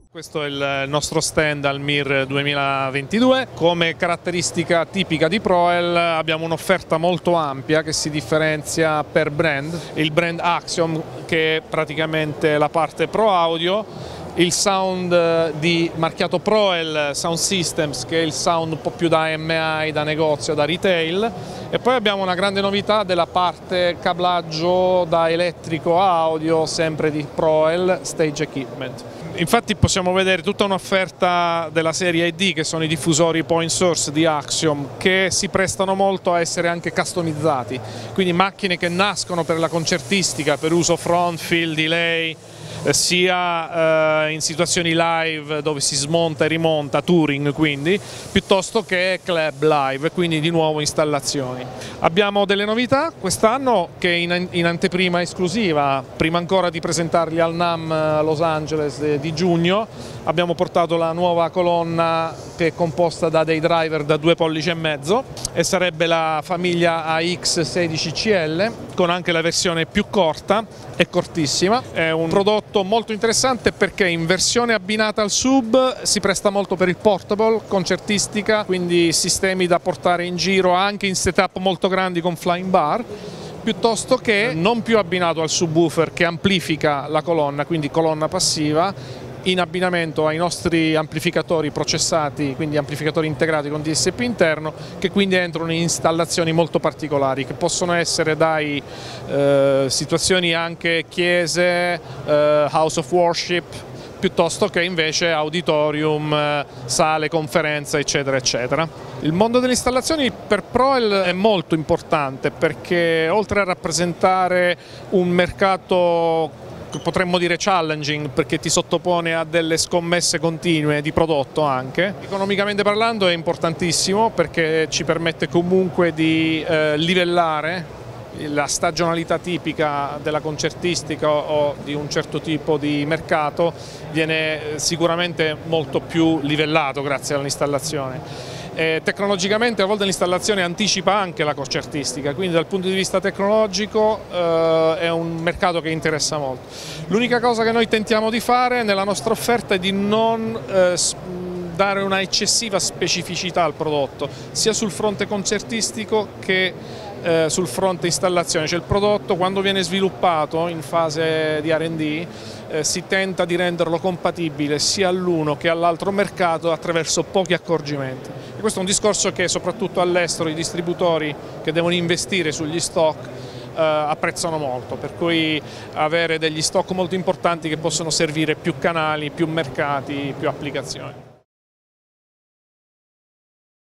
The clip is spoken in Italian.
Questo è il nostro stand al MIR 2022. Come caratteristica tipica di Proel abbiamo un'offerta molto ampia che si differenzia per brand. Il brand Axiom, che è praticamente la parte Pro Audio, il sound di marchiato Proel Sound Systems, che è il sound un po' più da AMI, da negozio, da retail, e poi abbiamo una grande novità della parte cablaggio da elettrico a audio, sempre di Proel Stage Equipment. Infatti possiamo vedere tutta un'offerta della serie ID, che sono i diffusori point source di Axiom, che si prestano molto a essere anche customizzati, quindi macchine che nascono per la concertistica, per uso front, field, delay, sia in situazioni live dove si smonta e rimonta, touring quindi, piuttosto che club live, quindi di nuovo installazioni. Abbiamo delle novità quest'anno che in anteprima esclusiva, prima ancora di presentarli al NAMM Los Angeles di giugno, abbiamo portato la nuova colonna che è composta da dei driver da 2,5 pollici e sarebbe la famiglia AX16CL, con anche la versione più corta e cortissima. È un prodotto molto interessante perché in versione abbinata al sub si presta molto per il portable, concertistica, quindi sistemi da portare in giro anche in setup molto grandi con flying bar, piuttosto che non più abbinato al subwoofer che amplifica la colonna, quindi colonna passiva, in abbinamento ai nostri amplificatori processati, quindi amplificatori integrati con DSP interno, che quindi entrano in installazioni molto particolari, che possono essere dai situazioni anche chiese, house of worship, piuttosto che invece auditorium, sale, conferenze, eccetera, eccetera. Il mondo delle installazioni per Proel è molto importante perché oltre a rappresentare un mercato potremmo dire challenging, perché ti sottopone a delle scommesse continue di prodotto anche, economicamente parlando è importantissimo perché ci permette comunque di livellare la stagionalità tipica della concertistica o di un certo tipo di mercato, viene sicuramente molto più livellato grazie all'installazione. Tecnologicamente a volte l'installazione anticipa anche la concertistica, quindi dal punto di vista tecnologico è un mercato che interessa molto. L'unica cosa che noi tentiamo di fare nella nostra offerta è di non dare una eccessiva specificità al prodotto, sia sul fronte concertistico che sul fronte installazione, cioè il prodotto quando viene sviluppato in fase di R&D si tenta di renderlo compatibile sia all'uno che all'altro mercato attraverso pochi accorgimenti. E questo è un discorso che soprattutto all'estero i distributori che devono investire sugli stock apprezzano molto, per cui avere degli stock molto importanti che possono servire più canali, più mercati, più applicazioni.